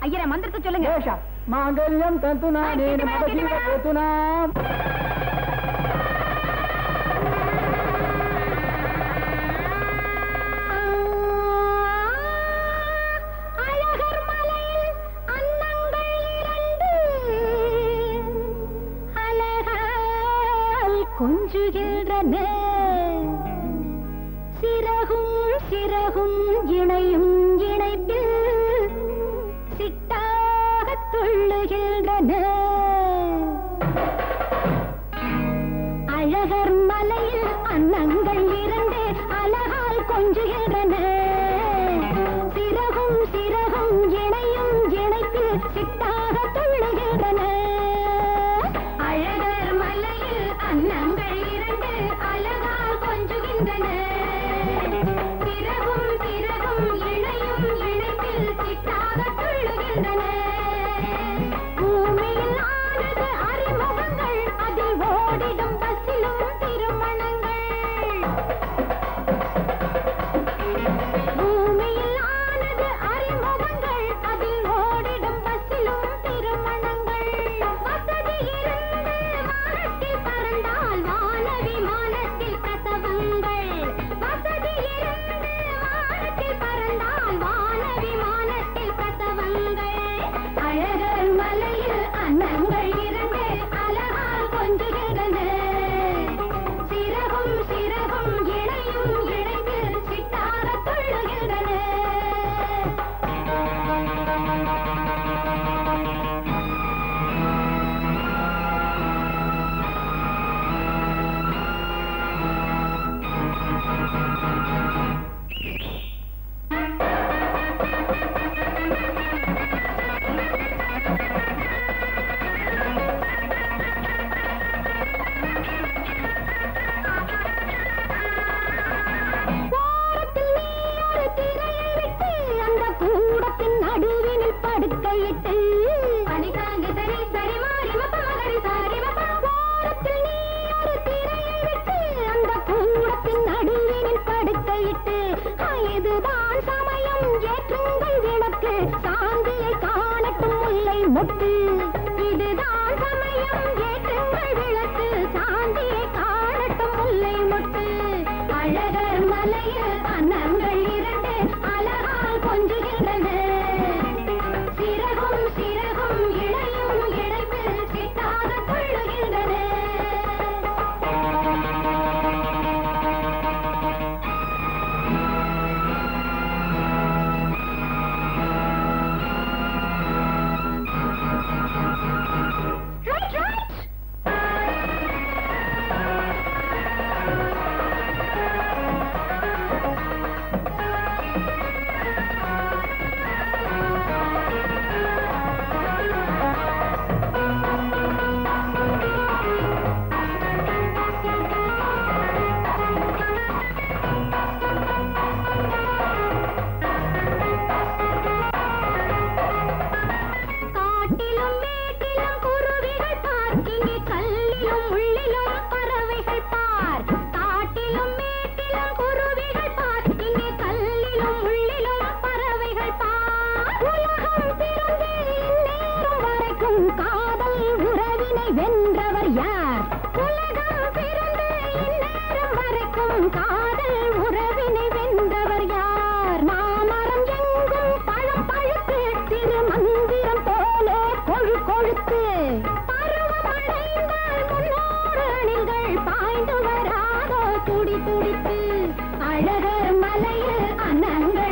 ஐயரே மந்திரத்தை சொல்லுங்க. மாங்கல்யம் தந்துனா நேன மதஜீவ ஹேதுனா. அழகர் மலையில் அன்னங்கள் இரண்டு அழகால் கொஞ்சுகின்றன. சிறகும் சிறகும் இணையும் இணைப்பில் சிட்டாக துள்ளுகின்றன. அழகர் மலையில் அன்னங்கள் இரண்டு அழகால் கொஞ்சுகின்றன. சிறகும் சிறகும் இணையும் இணைப்பில் சிட்டாக துள்ளுகின்றன. அழகர் மலையில் அன்னங்கள் இரண்டு அழகால் கொஞ்சுகின்றன. சிறகும் சிறகும் இணையும் இணைப்பில் சிட்டாக துள்ளுகின்றன. பூமியில் ஆனது அறிமுகங்கள் அதில் ஓடிடும் பஸ்ஸிலும் திருமணங்கள். பூமியில் ஆனது அறிமுகங்கள் அதில் ஓடிடும் பஸ்ஸிலும் திருமணங்கள். வசதி இருந்து வானத்தில் பறந்தால் வான விமானத்தில் பிரசவங்கள். வசதி இருந்து வானத்தில் பறந்தால் வான விமானத்தில் பிரசவங்கள். அழகர் மலையில் அன்னங்கள் இரண்டு அழகால் கொஞ்சுகின்றன. சிறகும் சிறகும் இணையும் இணைப்பில் சிட்டாக துள்ளுகின்றன. ஓரத்தில் நீ ஒரு திரையை விட்டு அந்த கூடத்தின் நடுவினில் படுக்கையிட்டு அணிதாங்கதரி சரி மாறி மகரி சாரி ஓரத்தில் நீ ஒரு திரையை விட்டு அந்த கூடத்தின் நடுவினில் படுக்கையிட்டு இதுதான் சமயம் ஏற்றுங்கள் விளக்கு சாந்தியை காணட்டும் முல்லை மொட்டு. இதுதான் சமயம் ஏற்றுங்கள் விளக்கு சாந்தியை காணட்டும் முல்லை மொட்டு. அழகர் மலையில் அன்னங்கள் இரண்டு அழகால் கொஞ்சுகின்றன. சிறகும் சிறகும் இணையும் இணைப்பில் சிட்டாக துள்ளுகின்றன. Right, right. காட்டிலும் மேட்டிலும் குருவிகள் பார், இங்கே கல்லிலும் உள்ளிலும் பறவைகள் பார். காட்டிலும் மேட்டிலும் குருவிகள் பார், இங்கே கல்லிலும் உள்ளிலும் பறவைகள் பார். உலகம் பிறந்து இந்நேரம் வரைக்கும் காதல் உறவினை வென்றவர் யார்? உலகம் பிறந்து இந்நேரம் வரைக்கும் காதல் உறவினை வென்றவர் யார்? மாமரம் எங்கும் பழம் பழுத்து திருமந்திரம் போலே கொழு கொழுத்து பருவமடைந்தால் முன்னோடு அணில்கள் பாய்ந்து வராதோ துடி துடித்து. அழகர் மலையில் அன்னங்கள்